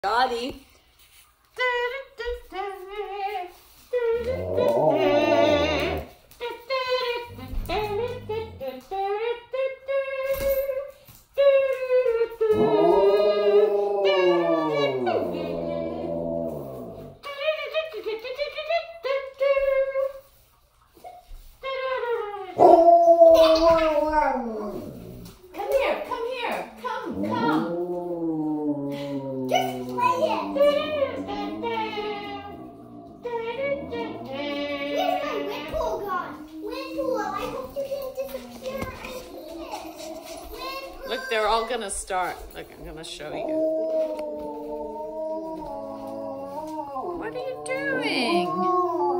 Dotty. Look, they're all gonna start. Look, I'm gonna show you. What are you doing?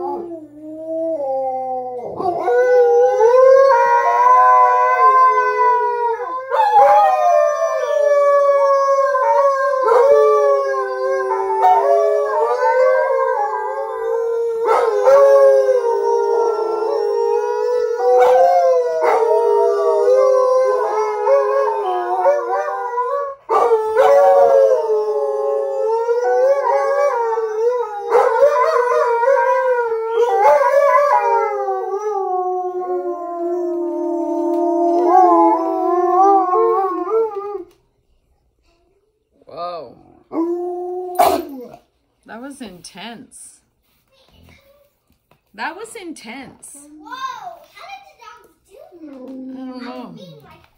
Whoa. That was intense. That was intense. Whoa! How did the dogs do that? I don't know.